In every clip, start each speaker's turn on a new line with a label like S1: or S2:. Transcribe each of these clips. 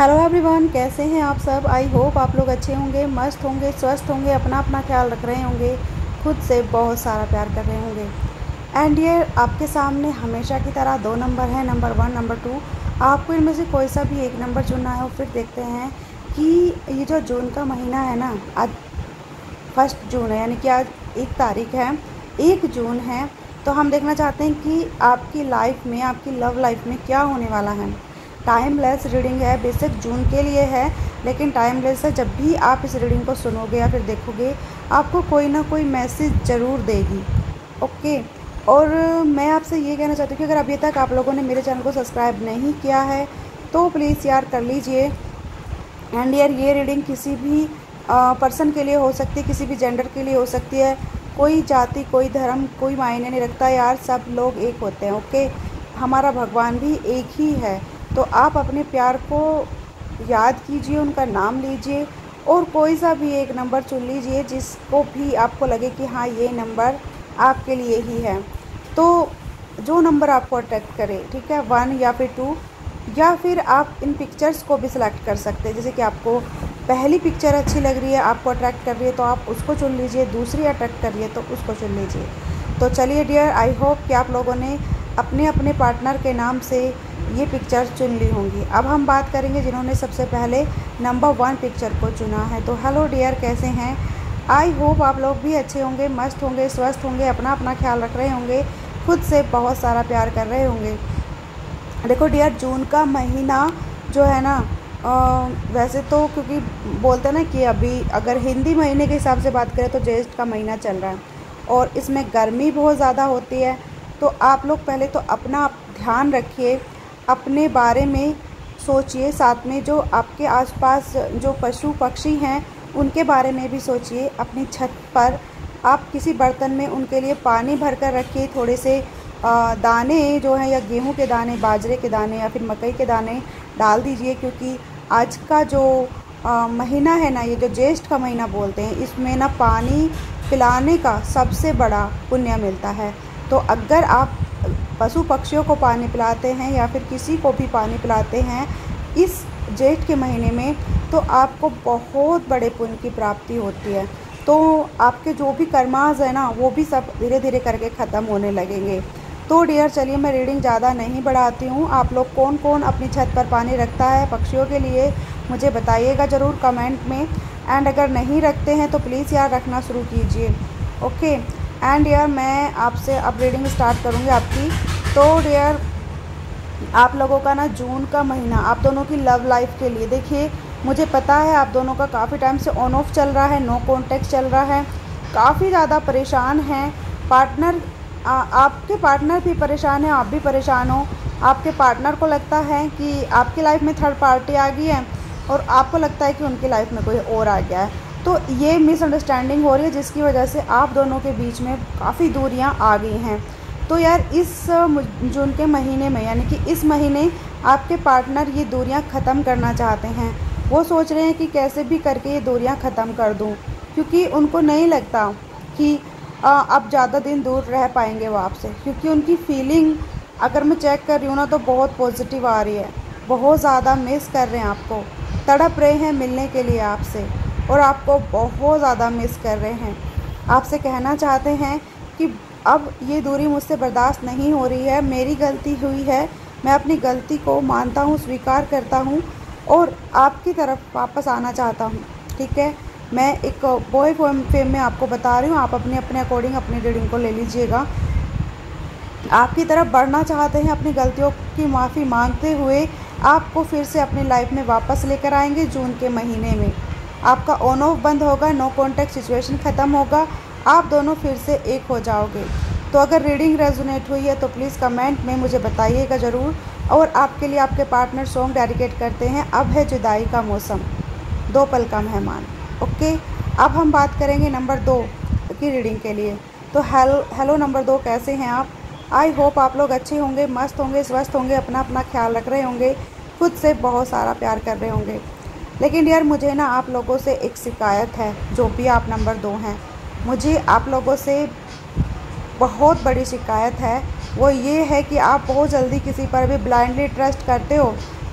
S1: Hello everyone, कैसे हैं आप सब। आई होप आप लोग अच्छे होंगे, मस्त होंगे, स्वस्थ होंगे, अपना अपना ख्याल रख रहे होंगे, खुद से बहुत सारा प्यार कर रहे होंगे। एंड ये आपके सामने हमेशा की तरह दो नंबर हैं, नंबर 1, नंबर 2। आपको इनमें से कोई सा भी एक नंबर चुनना है और फिर देखते हैं कि ये जो जून का महीना है ना, आज 1 जून है, यानी कि आज 1 तारीख है, 1 जून है। तो हम देखना चाहते हैं कि आपकी लाइफ में, आपकी लव लाइफ में क्या होने वाला है। टाइमलेस रीडिंग है, बेशक जून के लिए है लेकिन टाइमलेस है। जब भी आप इस रीडिंग को सुनोगे या फिर देखोगे, आपको कोई ना कोई मैसेज ज़रूर देगी। ओके। और मैं आपसे ये कहना चाहती हूँ कि अगर अभी तक आप लोगों ने मेरे चैनल को सब्सक्राइब नहीं किया है तो प्लीज़ यार कर लीजिए। एंड यार ये रीडिंग किसी भी पर्सन के लिए हो सकती है, किसी भी जेंडर के लिए हो सकती है। कोई जाति, कोई धर्म, कोई मायने नहीं रखता यार, सब लोग एक होते हैं। ओके। हमारा भगवान भी एक ही है। तो आप अपने प्यार को याद कीजिए, उनका नाम लीजिए और कोई सा भी एक नंबर चुन लीजिए जिसको भी आपको लगे कि हाँ ये नंबर आपके लिए ही है। तो जो नंबर आपको अट्रैक्ट करे, ठीक है, 1 या फिर 2, या फिर आप इन पिक्चर्स को भी सिलेक्ट कर सकते हैं। जैसे कि आपको पहली पिक्चर अच्छी लग रही है, आपको अट्रैक्ट कर रही है तो आप उसको चुन लीजिए, दूसरी अट्रैक्ट कर रही है तो उसको चुन लीजिए। तो चलिए डियर, आई होप कि आप लोगों ने अपने अपने पार्टनर के नाम से ये पिक्चर चुन ली होंगी। अब हम बात करेंगे जिन्होंने सबसे पहले नंबर 1 पिक्चर को चुना है। तो हेलो डियर, कैसे हैं। आई होप आप लोग भी अच्छे होंगे, मस्त होंगे, स्वस्थ होंगे, अपना अपना ख्याल रख रहे होंगे, खुद से बहुत सारा प्यार कर रहे होंगे। देखो डियर, जून का महीना जो है ना, वैसे तो क्योंकि बोलते हैं ना कि अभी अगर हिंदी महीने के हिसाब से बात करें तो ज्येष्ठ का महीना चल रहा है और इसमें गर्मी बहुत ज़्यादा होती है। तो आप लोग पहले तो अपना ध्यान रखिए, अपने बारे में सोचिए, साथ में जो आपके आसपास जो पशु पक्षी हैं उनके बारे में भी सोचिए। अपनी छत पर आप किसी बर्तन में उनके लिए पानी भर कर रखिए। थोड़े से दाने जो हैं, या गेहूं के दाने, बाजरे के दाने या फिर मकई के दाने डाल दीजिए, क्योंकि आज का जो महीना है ना, ये जो ज्येष्ठ का महीना बोलते हैं, इसमें ना पानी पिलाने का सबसे बड़ा पुण्य मिलता है। तो अगर आप पशु पक्षियों को पानी पिलाते हैं या फिर किसी को भी पानी पिलाते हैं इस जेठ के महीने में, तो आपको बहुत बड़े पुण्य की प्राप्ति होती है। तो आपके जो भी कर्मास है ना, वो भी सब धीरे धीरे करके ख़त्म होने लगेंगे। तो डियर चलिए, मैं रीडिंग ज़्यादा नहीं बढ़ाती हूँ। आप लोग कौन कौन अपनी छत पर पानी रखता है पक्षियों के लिए, मुझे बताइएगा ज़रूर कमेंट में। एंड अगर नहीं रखते हैं तो प्लीज़ यार रखना शुरू कीजिए। ओके। एंड यार मैं आपसे अब रीडिंग स्टार्ट करूँगी आपकी। तो डियर, आप लोगों का ना जून का महीना आप दोनों की लव लाइफ के लिए, देखिए मुझे पता है आप दोनों का काफ़ी टाइम से ऑन ऑफ चल रहा है, नो कॉन्टैक्ट चल रहा है, काफ़ी ज़्यादा परेशान हैं पार्टनर। आपके पार्टनर भी परेशान है, आप भी परेशान हो। आपके पार्टनर को लगता है कि आपकी लाइफ में थर्ड पार्टी आ गई है और आपको लगता है कि उनकी लाइफ में कोई और आ गया है। तो ये मिसअंडरस्टैंडिंग हो रही है जिसकी वजह से आप दोनों के बीच में काफ़ी दूरियां आ गई हैं। तो यार इस जून के महीने में, यानी कि इस महीने आपके पार्टनर ये दूरियां ख़त्म करना चाहते हैं। वो सोच रहे हैं कि कैसे भी करके ये दूरियां ख़त्म कर दूं, क्योंकि उनको नहीं लगता कि अब ज़्यादा दिन दूर रह पाएंगे वो आपसे, क्योंकि उनकी फीलिंग अगर मैं चेक कर रही हूँ ना तो बहुत पॉजिटिव आ रही है। बहुत ज़्यादा मिस कर रहे हैं आपको, तड़प रहे हैं मिलने के लिए आपसे, और आपको बहुत ज़्यादा मिस कर रहे हैं। आपसे कहना चाहते हैं कि अब ये दूरी मुझसे बर्दाश्त नहीं हो रही है, मेरी गलती हुई है, मैं अपनी गलती को मानता हूँ, स्वीकार करता हूँ और आपकी तरफ वापस आना चाहता हूँ। ठीक है, मैं एक बॉय फेम में आपको बता रही हूँ, आप अपने अपने अकॉर्डिंग अपनी रीडिंग को ले लीजिएगा। आपकी तरफ बढ़ना चाहते हैं, अपनी गलतियों की माफ़ी मांगते हुए आपको फिर से अपनी लाइफ में वापस लेकर आएंगे। जून के महीने में आपका ऑन ऑफ बंद होगा, नो कॉन्टैक्ट सिचुएशन ख़त्म होगा, आप दोनों फिर से एक हो जाओगे। तो अगर रीडिंग रेजोनेट हुई है तो प्लीज़ कमेंट में मुझे बताइएगा ज़रूर। और आपके लिए आपके पार्टनर सॉन्ग डेडिकेट करते हैं, अब है जुदाई का मौसम, 2 पल का मेहमान। ओके। अब हम बात करेंगे नंबर 2 की रीडिंग के लिए। तो हेलो नंबर 2, कैसे हैं आप। आई होप आप लोग अच्छे होंगे, मस्त होंगे, स्वस्थ होंगे, अपना अपना ख्याल रख रहे होंगे, खुद से बहुत सारा प्यार कर रहे होंगे। लेकिन यार मुझे ना आप लोगों से एक शिकायत है, जो भी आप नंबर 2 हैं, मुझे आप लोगों से बहुत बड़ी शिकायत है। वो ये है कि आप बहुत जल्दी किसी पर भी ब्लाइंडली ट्रस्ट करते हो।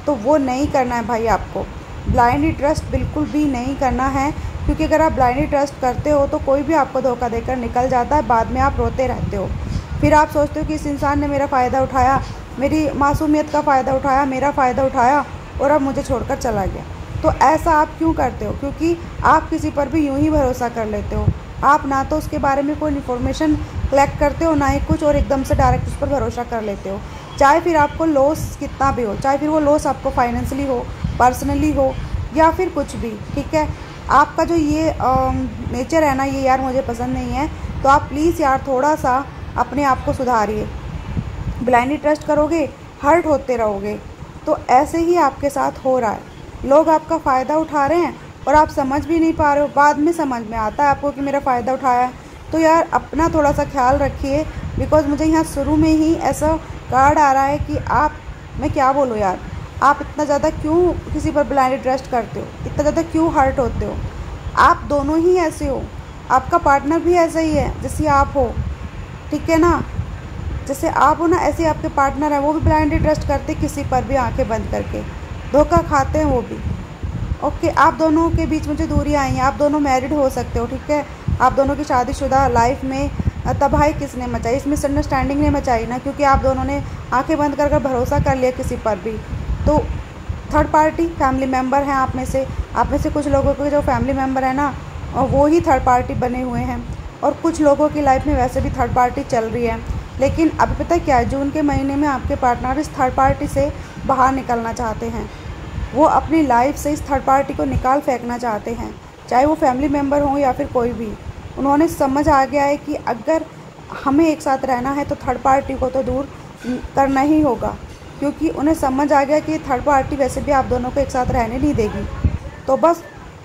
S1: तो वो नहीं करना है भाई आपको। ब्लाइंडली ट्रस्ट बिल्कुल भी नहीं करना है, क्योंकि अगर आप ब्लाइंडली ट्रस्ट करते हो तो कोई भी आपको धोखा देकर निकल जाता है, बाद में आप रोते रहते हो। फिर आप सोचते हो कि इस इंसान ने मेरा फ़ायदा उठाया, मेरी मासूमियत का फ़ायदा उठाया, मेरा फ़ायदा उठाया और अब मुझे छोड़कर चला गया। तो ऐसा आप क्यों करते हो? क्योंकि आप किसी पर भी यूं ही भरोसा कर लेते हो। आप ना तो उसके बारे में कोई इन्फॉर्मेशन कलेक्ट करते हो, ना ही कुछ, और एकदम से डायरेक्ट उस पर भरोसा कर लेते हो। चाहे फिर आपको लॉस कितना भी हो, चाहे फिर वो लॉस आपको फाइनेंशियली हो, पर्सनली हो, या फिर कुछ भी, ठीक है। आपका जो ये नेचर है ना, ये यार मुझे पसंद नहीं है। तो आप प्लीज़ यार थोड़ा सा अपने आप को सुधारिए। ब्लाइंडली ट्रस्ट करोगे, हर्ट होते रहोगे। तो ऐसे ही आपके साथ हो रहा है। लोग आपका फ़ायदा उठा रहे हैं और आप समझ भी नहीं पा रहे हो। बाद में समझ में आता है आपको कि मेरा फ़ायदा उठाया है। तो यार अपना थोड़ा सा ख्याल रखिए, बिकॉज़ मुझे यहाँ शुरू में ही ऐसा कार्ड आ रहा है कि मैं क्या बोलूँ यार, आप इतना ज़्यादा क्यों किसी पर ब्लाइंडली ट्रस्ट करते हो, इतना ज़्यादा क्यों हर्ट होते हो? आप दोनों ही ऐसे हो, आपका पार्टनर भी ऐसा ही है जैसे आप हो, ठीक है ना। जैसे आप हो ना, ऐसे आपके पार्टनर है, वो भी ब्लाइंडली ट्रस्ट करते किसी पर भी, आंखें बंद करके धोखा खाते हैं वो भी। ओके, आप दोनों के बीच में जो दूरी आई है, आप दोनों मैरिड हो सकते हो, ठीक है। आप दोनों की शादीशुदा लाइफ में तबाही किसने मचाई? इस मिसअंडरस्टैंडिंग ने मचाई ना, क्योंकि आप दोनों ने आंखें बंद कर भरोसा कर लिया किसी पर भी। तो थर्ड पार्टी फैमिली मेम्बर हैं आप में से कुछ लोगों के जो फैमिली मेम्बर है ना, वो ही थर्ड पार्टी बने हुए हैं। और कुछ लोगों की लाइफ में वैसे भी थर्ड पार्टी चल रही है। लेकिन अभी पता है क्या है, जून के महीने में आपके पार्टनर इस थर्ड पार्टी से बाहर निकलना चाहते हैं। वो अपनी लाइफ से इस थर्ड पार्टी को निकाल फेंकना चाहते हैं, चाहे वो फैमिली मेम्बर हो या फिर कोई भी। उन्होंने समझ आ गया है कि अगर हमें एक साथ रहना है तो थर्ड पार्टी को तो दूर करना ही होगा, क्योंकि उन्हें समझ आ गया कि थर्ड पार्टी वैसे भी आप दोनों को एक साथ रहने नहीं देगी। तो बस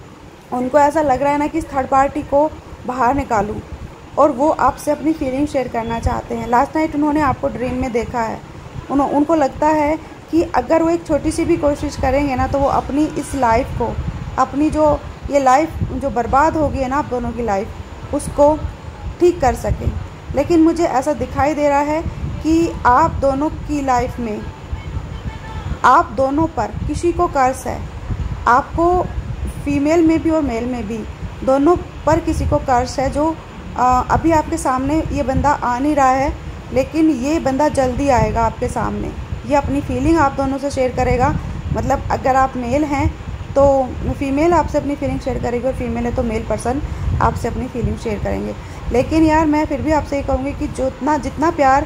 S1: उनको ऐसा लग रहा है ना कि इस थर्ड पार्टी को बाहर निकालूं, और वो आपसे अपनी फीलिंग शेयर करना चाहते हैं। लास्ट नाइट उन्होंने आपको ड्रीम में देखा है। उनको लगता है कि अगर वो एक छोटी सी भी कोशिश करेंगे ना, तो वो अपनी इस लाइफ को, अपनी जो ये लाइफ जो बर्बाद हो गई है ना आप दोनों की लाइफ, उसको ठीक कर सकें। लेकिन मुझे ऐसा दिखाई दे रहा है कि आप दोनों की लाइफ में, आप दोनों पर किसी को कर्ज है। आपको फीमेल में भी और मेल में भी, दोनों पर किसी को कर्ज है। जो अभी आपके सामने ये बंदा आ नहीं रहा है, लेकिन ये बंदा जल्दी आएगा आपके सामने। ये अपनी फीलिंग आप दोनों से शेयर करेगा। मतलब अगर आप मेल हैं तो फीमेल आपसे अपनी फीलिंग शेयर करेगी, और फीमेल है तो मेल पर्सन आपसे अपनी फीलिंग शेयर करेंगे। लेकिन यार मैं फिर भी आपसे ये कहूँगी कि जितना प्यार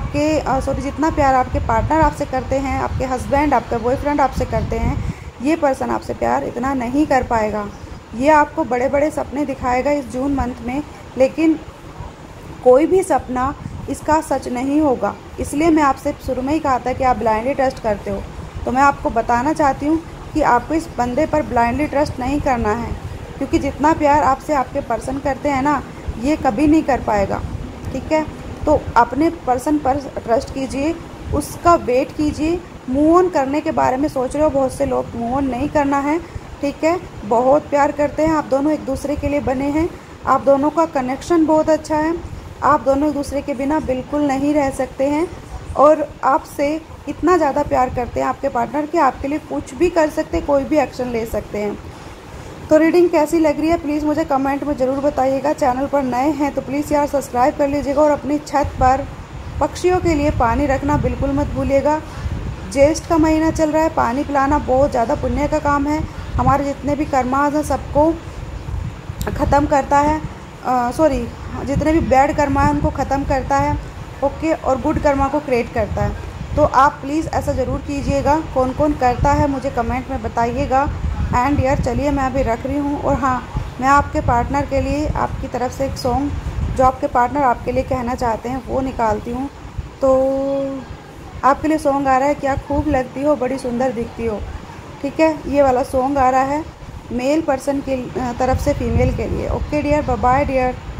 S1: आपके पार्टनर आपसे करते हैं, आपके हस्बैंड, आपका बॉयफ्रेंड आपसे करते हैं, ये पर्सन आपसे प्यार इतना नहीं कर पाएगा। ये आपको बड़े बड़े सपने दिखाएगा इस जून मंथ में, लेकिन कोई भी सपना इसका सच नहीं होगा। इसलिए मैं आपसे शुरू में ही कहा था कि आप ब्लाइंडली ट्रस्ट करते हो। तो मैं आपको बताना चाहती हूँ कि आपको इस बंदे पर ब्लाइंडली ट्रस्ट नहीं करना है, क्योंकि जितना प्यार आपसे आपके पर्सन करते हैं ना, ये कभी नहीं कर पाएगा, ठीक है। तो अपने पर्सन पर ट्रस्ट कीजिए, उसका वेट कीजिए। मूव ऑन करने के बारे में सोच रहे हो, बहुत से लोग मूव ऑन नहीं करना है, ठीक है। बहुत प्यार करते हैं, आप दोनों एक दूसरे के लिए बने हैं, आप दोनों का कनेक्शन बहुत अच्छा है, आप दोनों एक दूसरे के बिना बिल्कुल नहीं रह सकते हैं, और आपसे इतना ज़्यादा प्यार करते हैं आपके पार्टनर कि आपके लिए कुछ भी कर सकते हैं, कोई भी एक्शन ले सकते हैं। तो रीडिंग कैसी लग रही है प्लीज़ मुझे कमेंट में ज़रूर बताइएगा। चैनल पर नए हैं तो प्लीज़ यार सब्सक्राइब कर लीजिएगा, और अपनी छत पर पक्षियों के लिए पानी रखना बिल्कुल मत भूलिएगा। ज्येष्ठ का महीना चल रहा है, पानी पिलाना बहुत ज़्यादा पुण्य का काम है। हमारे जितने भी कर्मास हैं सबको ख़त्म करता है, जितने भी बैड कर्मा है उनको ख़त्म करता है, ओके, और गुड कर्मा को क्रिएट करता है। तो आप प्लीज़ ऐसा ज़रूर कीजिएगा। कौन कौन करता है मुझे कमेंट में बताइएगा। एंड यार चलिए मैं अभी रख रही हूँ, और हाँ, मैं आपके पार्टनर के लिए आपकी तरफ से एक सॉन्ग जो आपके पार्टनर आपके लिए कहना चाहते हैं वो निकालती हूँ। तो आपके लिए सॉन्ग आ रहा है, क्या खूब लगती हो, बड़ी सुंदर दिखती हो, ठीक है। ये वाला सॉन्ग आ रहा है मेल पर्सन की तरफ से फीमेल के लिए। Okay dear, bye bye dear.